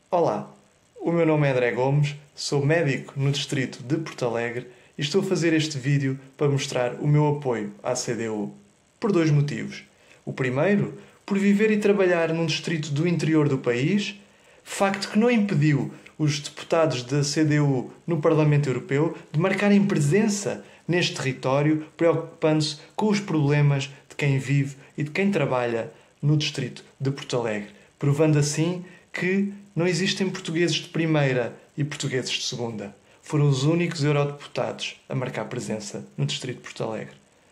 Olá, o meu nome é André Gomes, sou médico no distrito de Porto Alegre e estou a fazer este vídeo para mostrar o meu apoio à CDU. Por dois motivos. O primeiro, por viver e trabalhar num distrito do interior do país, facto que não impediu os deputados da CDU no Parlamento Europeu de marcarem presença neste território, preocupando-se com os problemas de quem vive e de quem trabalha no distrito de Porto Alegre, provando assim que não existem portugueses de primeira e portugueses de segunda. Foram os únicos eurodeputados a marcar presença no distrito de Porto Alegre.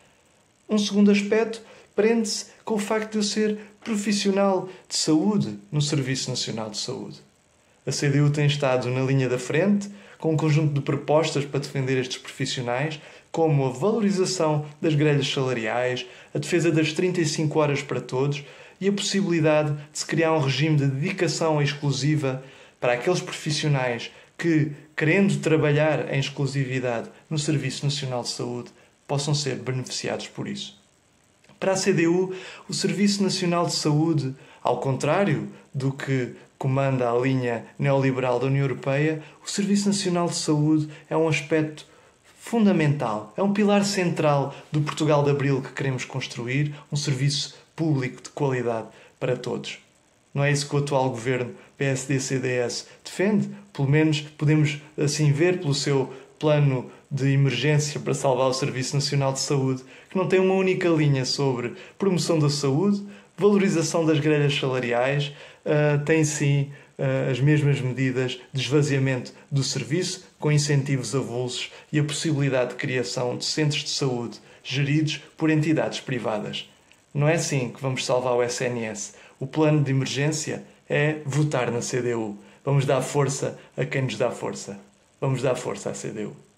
Um segundo aspecto prende-se com o facto de eu ser profissional de saúde no Serviço Nacional de Saúde. A CDU tem estado na linha da frente, com um conjunto de propostas para defender estes profissionais, como a valorização das grelhas salariais, a defesa das 35 horas para todos e a possibilidade de se criar um regime de dedicação exclusiva para aqueles profissionais que, querendo trabalhar em exclusividade no Serviço Nacional de Saúde, possam ser beneficiados por isso. Para a CDU, o Serviço Nacional de Saúde, ao contrário do que comanda a linha neoliberal da União Europeia, o Serviço Nacional de Saúde é um aspecto fundamental, é um pilar central do Portugal de Abril que queremos construir, um serviço público de qualidade para todos. Não é isso que o atual governo PSD-CDS defende? Pelo menos podemos assim ver pelo seu plano de emergência para salvar o Serviço Nacional de Saúde, que não tem uma única linha sobre promoção da saúde, valorização das grelhas salariais, tem sim as mesmas medidas de esvaziamento do serviço, com incentivos avulsos e a possibilidade de criação de centros de saúde geridos por entidades privadas. Não é assim que vamos salvar o SNS. O plano de emergência é votar na CDU. Vamos dar força a quem nos dá força. Vamos dar força à CDU.